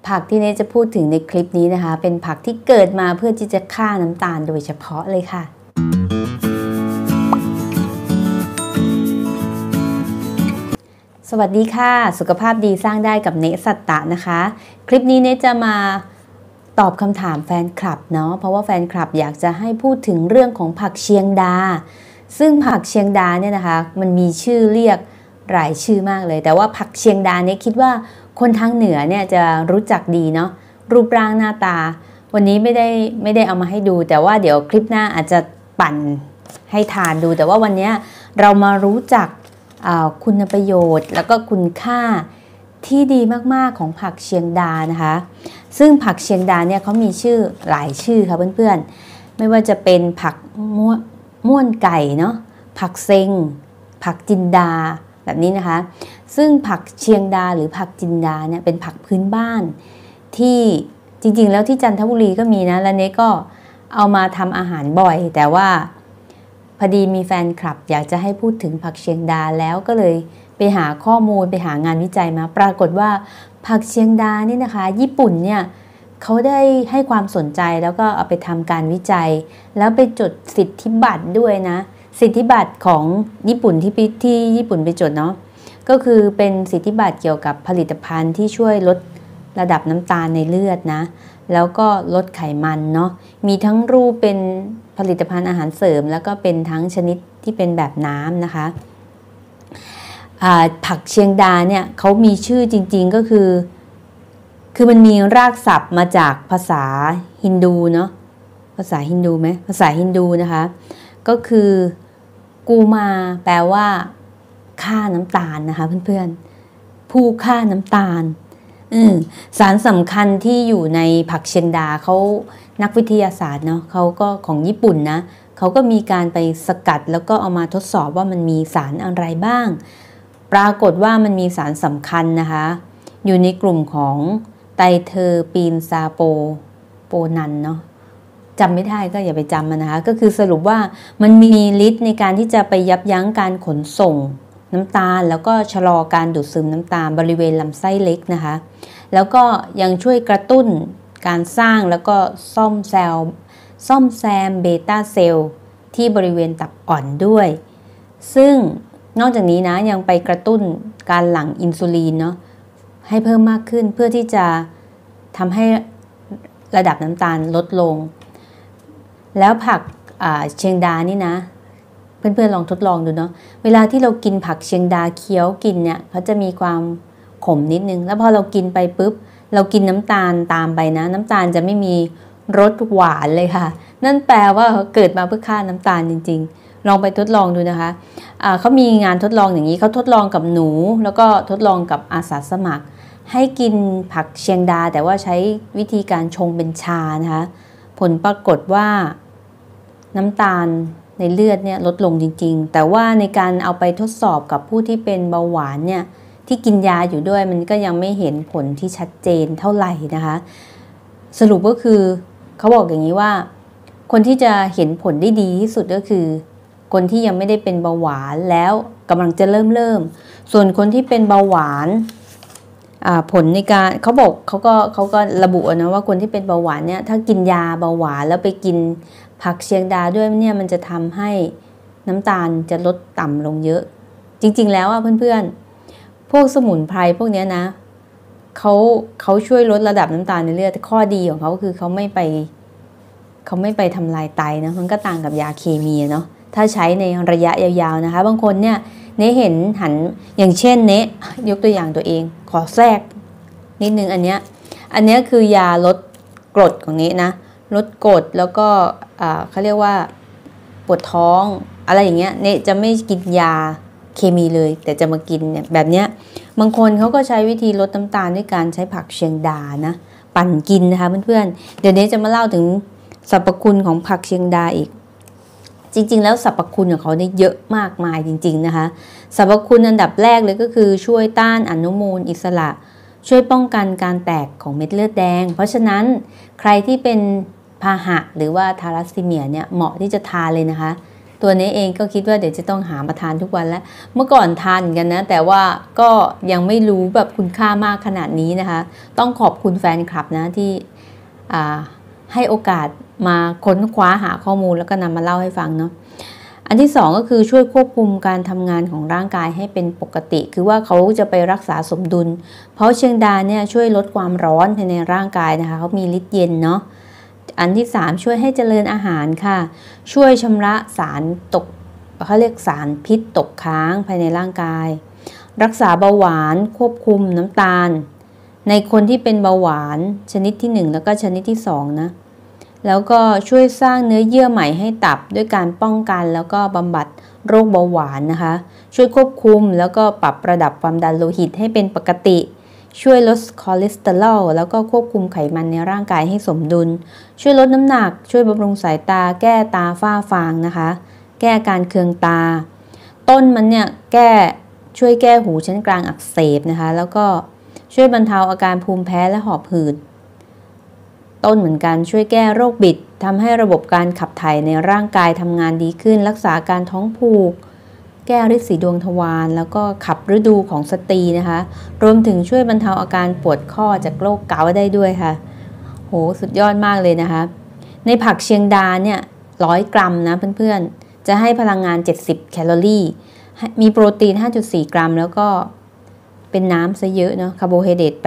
ผักที่เนจะพูดถึงในคลิปนี้นะคะเป็นผักที่เกิดมาเพื่อที่จะฆ่าน้ำตาลโดยเฉพาะเลยค่ะสวัสดีค่ะสุขภาพดีสร้างได้กับเนสัตตะนะคะคลิปนี้เนจะมาตอบคำถามแฟนคลับเนาะเพราะว่าแฟนคลับอยากจะให้พูดถึงเรื่องของผักเชียงดาซึ่งผักเชียงดาเนี่ยนะคะมันมีชื่อเรียกหลายชื่อมากเลยแต่ว่าผักเชียงดาเนี่ยคิดว่าคนทางเหนือเนี่ยจะรู้จักดีเนาะรูปร่างหน้าตาวันนี้ไม่ได้เอามาให้ดูแต่ว่าเดี๋ยวคลิปหน้าอาจจะปั่นให้ทานดูแต่ว่าวันนี้เรามารู้จักคุณประโยชน์แล้วก็คุณค่าที่ดีมากๆของผักเชียงดานะคะซึ่งผักเชียงดาเนี่ยเขามีชื่อหลายชื่อค่ะเพื่อนๆไม่ว่าจะเป็นผักม่วนไก่เนาะผักเซ็งผักจินดาแบบนี้นะคะซึ่งผักเชียงดาหรือผักจินดาเนี่ยเป็นผักพื้นบ้านที่จริงๆแล้วที่จันทบุรีก็มีนะและเนี้ก็เอามาทำอาหารบ่อยแต่ว่าพอดีมีแฟนคลับอยากจะให้พูดถึงผักเชียงดาแล้วก็เลยไปหาข้อมูลไปหางานวิจัยมาปรากฏว่าผักเชียงดานี่นะคะญี่ปุ่นเนี่ยเขาได้ให้ความสนใจแล้วก็เอาไปทำการวิจัยแล้วไปจดสิทธิบัตรด้วยนะสิทธิบัตรของญี่ปุ่นที่ญี่ปุ่นไปจดเนาะก็คือเป็นสิทธิบัตรเกี่ยวกับผลิตภัณฑ์ที่ช่วยลดระดับน้ำตาลในเลือดนะแล้วก็ลดไขมันเนาะมีทั้งรูปเป็นผลิตภัณฑ์อาหารเสริมแล้วก็เป็นทั้งชนิดที่เป็นแบบน้ำนะคะผักเชียงดาเนี่ยเขามีชื่อจริงๆก็คือมันมีรากศัพท์มาจากภาษาฮินดูเนาะภาษาฮินดูไหมภาษาฮินดูนะคะก็คือกูมาแปลว่าฆ่าน้ำตาลนะคะเพื่อนๆผู้ฆ่าน้ำตาลสารสำคัญที่อยู่ในผักเชียงดาเขานักวิทยาศาสตร์เนาะเขาก็ของญี่ปุ่นนะเขาก็มีการไปสกัดแล้วก็เอามาทดสอบว่ามันมีสารอะไรบ้างปรากฏว่ามันมีสารสำคัญนะคะอยู่ในกลุ่มของไตเทอร์ปีนซาโปนันเนาะจำไม่ได้ก็อย่าไปจำมันนะคะก็คือสรุปว่ามันมีฤทธิ์ในการที่จะไปยับยั้งการขนส่งน้ำตาลแล้วก็ชะลอการดูดซึมน้ำตาลบริเวณลำไส้เล็กนะคะแล้วก็ยังช่วยกระตุ้นการสร้างแล้วก็ซ่อมแซมเบต้าเซลล์ที่บริเวณตับอ่อนด้วยซึ่งนอกจากนี้นะยังไปกระตุ้นการหลั่งอินซูลินเนาะให้เพิ่มมากขึ้นเพื่อที่จะทำให้ระดับน้ำตาลลดลงแล้วผักเชียงดานี่นะเพื่อนๆลองทดลองดูเนาะเวลาที่เรากินผักเชียงดาเคี้ยวกินเนี่ยเขาจะมีความขมนิดนึงแล้วพอเรากินไปปุ๊บเรากินน้ำตาลตามไปนะน้ำตาลจะไม่มีรสหวานเลยค่ะนั่นแปลว่าเขาเกิดมาเพื่อฆ่าน้ำตาลจริงๆลองไปทดลองดูนะคะเขามีงานทดลองอย่างนี้เขาทดลองกับหนูแล้วก็ทดลองกับอาสาสมัครให้กินผักเชียงดาแต่ว่าใช้วิธีการชงเป็นชานะคะผลปรากฏว่าน้ำตาลในเลือดเนี่ยลดลงจริงๆแต่ว่าในการเอาไปทดสอบกับผู้ที่เป็นเบาหวานเนี่ยที่กินยาอยู่ด้วยมันก็ยังไม่เห็นผลที่ชัดเจนเท่าไหร่นะคะสรุปก็คือเขาบอกอย่างนี้ว่าคนที่จะเห็นผลได้ดีที่สุดก็คือคนที่ยังไม่ได้เป็นเบาหวานแล้วกำลังจะเริ่มส่วนคนที่เป็นเบาหวานผลในการเขาก็ระบุนะว่าคนที่เป็นเบาหวานเนี่ยถ้ากินยาเบาหวานแล้วไปกินผักเชียงดาด้วยเนี่ยมันจะทำให้น้ำตาลจะลดต่ำลงเยอะจริงๆแล้วเพื่อนๆพวกสมุนไพรพวกนี้นะเขาช่วยลดระดับน้ำตาลในเลือดข้อดีของเขาคือเขาไม่ไปทำลายไตนะมันก็ต่างกับยาเคมีเนาะถ้าใช้ในระยะยาวๆนะคะบางคนเนี่ยเนะเห็นหันอย่างเช่นเนะยกตัวอย่างตัวเองขอแทรกนิดนึงอันเนี้ยคือยาลดกรดของเนะนะลดกรดแล้วก็เขาเรียกว่าปวดท้องอะไรอย่างเงี้ยเนะจะไม่กินยาเคมีเลยแต่จะมากินเนี่ยแบบเนี้ยบางคนเขาก็ใช้วิธีลดน้ำตาลด้วยการใช้ผักเชียงดานะปั่นกินนะคะเพื่อนๆเดี๋ยวนี้จะมาเล่าถึงสรรพคุณของผักเชียงดาอีกจริงๆแล้วสรรพคุณของเขาเนี่ยเยอะมากมายจริงๆนะคะสรรพคุณอันดับแรกเลยก็คือช่วยต้านอนุมูลอิสระช่วยป้องกันการแตกของเม็ดเลือดแดงเพราะฉะนั้นใครที่เป็นพาหะหรือว่าทาลัสซีเมียเนี่ยเหมาะที่จะทานเลยนะคะตัวนี้เองก็คิดว่าเดี๋ยวจะต้องหามาทานทุกวันแล้วเมื่อก่อนทานกันนะแต่ว่าก็ยังไม่รู้แบบคุณค่ามากขนาดนี้นะคะต้องขอบคุณแฟนคลับนะที่ให้โอกาสมาค้นคว้าหาข้อมูลแล้วก็นำมาเล่าให้ฟังเนาะอันที่สองก็คือช่วยควบคุมการทำงานของร่างกายให้เป็นปกติคือว่าเขาจะไปรักษาสมดุลเพราะเชียงดาเนี่ยช่วยลดความร้อนภายในร่างกายนะคะเขามีฤทธิ์เย็นเนาะอันที่3ช่วยให้เจริญอาหารค่ะช่วยชำระสารตกเขาเรียกสารพิษตกค้างภายในร่างกายรักษาเบาหวานควบคุมน้ำตาลในคนที่เป็นเบาหวานชนิดที่1แล้วก็ชนิดที่2นะแล้วก็ช่วยสร้างเนื้อเยื่อใหม่ให้ตับด้วยการป้องกันแล้วก็บำบัดโรคเบาหวานนะคะช่วยควบคุมแล้วก็ปรับระดับความดันโลหิตให้เป็นปกติช่วยลดคอเลสเตอรอลแล้วก็ควบคุมไขมันในร่างกายให้สมดุลช่วยลดน้ำหนักช่วยบำรุงสายตาแก้ตาฝ้าฟางนะคะแก้การเคืองตาต้นมันเนี่ยช่วยแก้หูชั้นกลางอักเสบนะคะแล้วก็ช่วยบรรเทาอาการภูมิแพ้และหอบหืดต้นเหมือนกันช่วยแก้โรคบิดทำให้ระบบการขับถ่ายในร่างกายทำงานดีขึ้นรักษาการท้องผูกแก้ฤทธิ์สีดวงทวารแล้วก็ขับฤดูของสตรีนะคะรวมถึงช่วยบรรเทาอาการปวดข้อจากโรคเกาต์ได้ด้วยค่ะโหสุดยอดมากเลยนะคะในผักเชียงดาเนี่ย100 กรัมนะเพื่อนๆจะให้พลังงาน70 แคลอรี่มีโปรตีน 5.4 กรัมแล้วก็เป็นน้ำซะเยอะเนาะคาร์โบไฮเดรต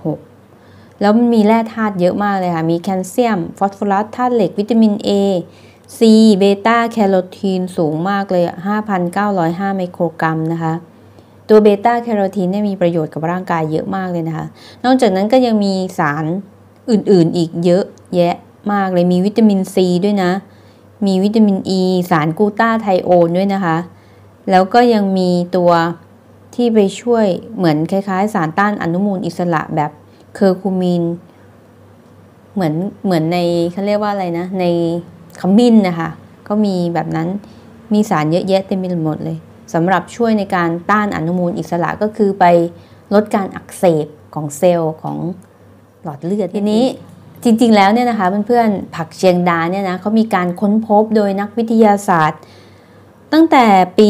8.6 แล้วมีแร่ธาตุเยอะมากเลยค่ะมีแคลเซียมฟอสฟอรัสธาตุเหล็กวิตามิน A C เบต้าแคโรทีนสูงมากเลย 5,905 ไมโครกรัมนะคะตัวเบต้าแคโรทีนเนี่ยมีประโยชน์กับร่างกายเยอะมากเลยนะคะนอกจากนั้นก็ยังมีสารอื่นๆอีกเยอะแยะมากเลยมีวิตามิน C ด้วยนะมีวิตามิน E สารกลูตาไทโอนด้วยนะคะแล้วก็ยังมีตัวที่ไปช่วยเหมือนคล้ายๆสารต้านอนุมูลอิสระแบบเคอร์คูมินเหมือนในเขาเรียกว่าอะไรนะในขมิ้นนะคะก็มีแบบนั้นมีสารเยอะแยะเต็มไปหมดเลยสำหรับช่วยในการต้านอนุมูลอิสระก็คือไปลดการอักเสบของเซลล์ของหลอดเลือดทีนี้จริงๆแล้วเนี่ยนะคะเพื่อนๆผักเชียงดาเนี่ยนะเขามีการค้นพบโดยนักวิทยาศาสตร์ตั้งแต่ปี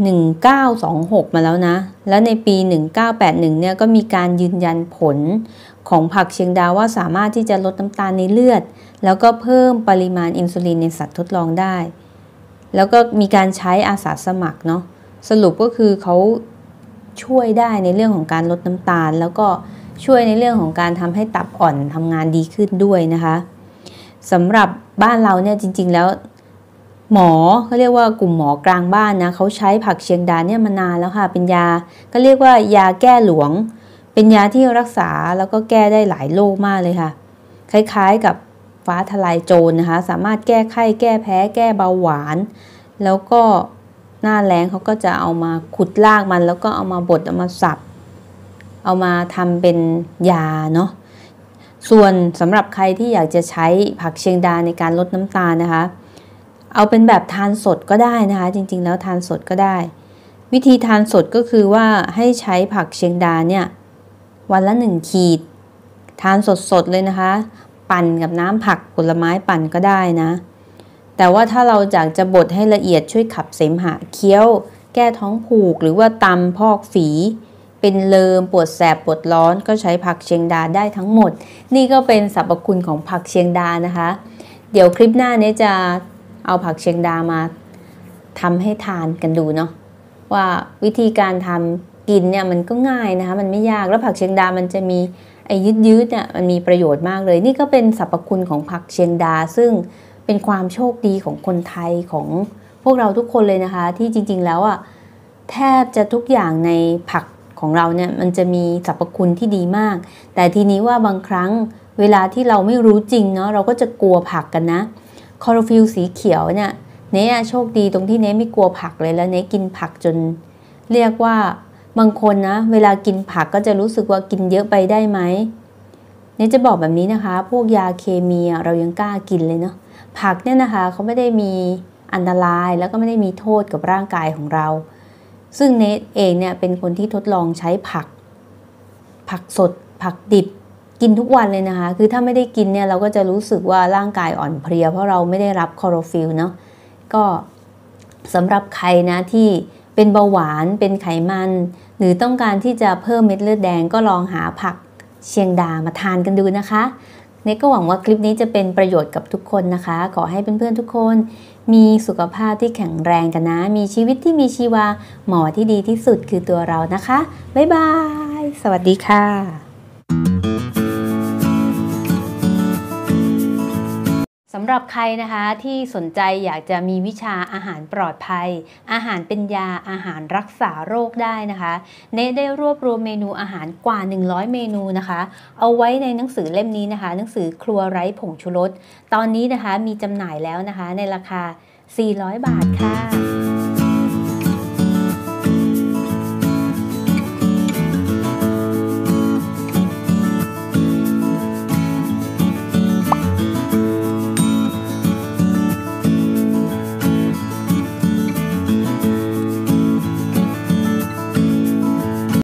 1926 มาแล้วนะแล้วในปี 1981 เนี่ยก็มีการยืนยันผลของผักเชียงดาว่าสามารถที่จะลดน้ำตาลในเลือดแล้วก็เพิ่มปริมาณอินซูลินในสัตว์ทดลองได้แล้วก็มีการใช้อาสาสมัครเนาะสรุปก็คือเขาช่วยได้ในเรื่องของการลดน้ำตาลแล้วก็ช่วยในเรื่องของการทำให้ตับอ่อนทำงานดีขึ้นด้วยนะคะสำหรับบ้านเราเนี่ยจริงๆแล้วหมอเขาเรียกว่ากลุ่มหมอกลางบ้านนะเขาใช้ผักเชียงดาเนี่ยมานานแล้วค่ะเป็นยาก็เรียกว่ายาแก้หลวงเป็นยาที่รักษาแล้วก็แก้ได้หลายโรคมากเลยค่ะคล้ายๆกับฟ้าทลายโจรนะคะสามารถแก้ไข้แก้แพ้แก้เบาหวานแล้วก็หน้าแล้งเขาก็จะเอามาขุดรากมันแล้วก็เอามาบดเอามาสับเอามาทำเป็นยาเนาะส่วนสำหรับใครที่อยากจะใช้ผักเชียงดาในการลดน้ำตาลนะคะเอาเป็นแบบทานสดก็ได้นะคะจริงๆแล้วทานสดก็ได้วิธีทานสดก็คือว่าให้ใช้ผักเชียงดาเนี่ยวันละ1 ขีดทานสดๆเลยนะคะปั่นกับน้ำผักผลไม้ปั่นก็ได้นะแต่ว่าถ้าเราอยากจะบดให้ละเอียดช่วยขับเสมหะเคี้ยวแก้ท้องผูกหรือว่าตำพอกฝีเป็นเลิมปวดแสบปวดร้อนก็ใช้ผักเชียงดาได้ทั้งหมดนี่ก็เป็นสรรพคุณของผักเชียงดานะคะเดี๋ยวคลิปหน้านี้จะเอาผักเชียงดามาทำให้ทานกันดูเนาะว่าวิธีการทำกินเนี่ยมันก็ง่ายนะคะมันไม่ยากแล้วผักเชียงดามันจะมีไอ้ยืดเนี่ยมันมีประโยชน์มากเลยนี่ก็เป็นสรรพคุณของผักเชียงดาซึ่งเป็นความโชคดีของคนไทยของพวกเราทุกคนเลยนะคะที่จริงๆแล้วอ่ะแทบจะทุกอย่างในผักของเราเนี่ยมันจะมีสรรพคุณที่ดีมากแต่ทีนี้ว่าบางครั้งเวลาที่เราไม่รู้จริงเนาะเราก็จะกลัวผักกันนะคลอโรฟิลสีเขียวเนี่ยเน่โชคดีตรงที่เน่ไม่กลัวผักเลยแล้วเน่กินผักจนเรียกว่าบางคนนะเวลากินผักก็จะรู้สึกว่ากินเยอะไปได้ไหมเน่จะบอกแบบนี้นะคะพวกยาเคมีเรายังกล้ากินเลยเนาะผักเนี่ยนะคะเขาไม่ได้มีอันตรายแล้วก็ไม่ได้มีโทษกับร่างกายของเราซึ่งเนทเองเนี่ยเป็นคนที่ทดลองใช้ผักสดผักดิบกินทุกวันเลยนะคะคือถ้าไม่ได้กินเนี่ยเราก็จะรู้สึกว่าร่างกายอ่อนเพลียเพราะเราไม่ได้รับคลอโรฟิลเนาะก็สำหรับใครนะที่เป็นเบาหวานเป็นไขมันหรือต้องการที่จะเพิ่มเม็ดเลือดแดงก็ลองหาผักเชียงดามาทานกันดูนะคะเนก็หวังว่าคลิปนี้จะเป็นประโยชน์กับทุกคนนะคะขอให้เพื่อนๆทุกคนมีสุขภาพที่แข็งแรงกันนะมีชีวิตที่มีชีวาหมอที่ดีที่สุดคือตัวเรานะคะบ๊ายบายสวัสดีค่ะสำหรับใครนะคะที่สนใจอยากจะมีวิชาอาหารปลอดภัยอาหารเป็นยาอาหารรักษาโรคได้นะคะเนได้รวบรวมเมนูอาหารกว่า100เมนูนะคะเอาไว้ในหนังสือเล่มนี้นะคะหนังสือครัวไร้ผงชูรสตอนนี้นะคะมีจำหน่ายแล้วนะคะในราคา400 บาทค่ะ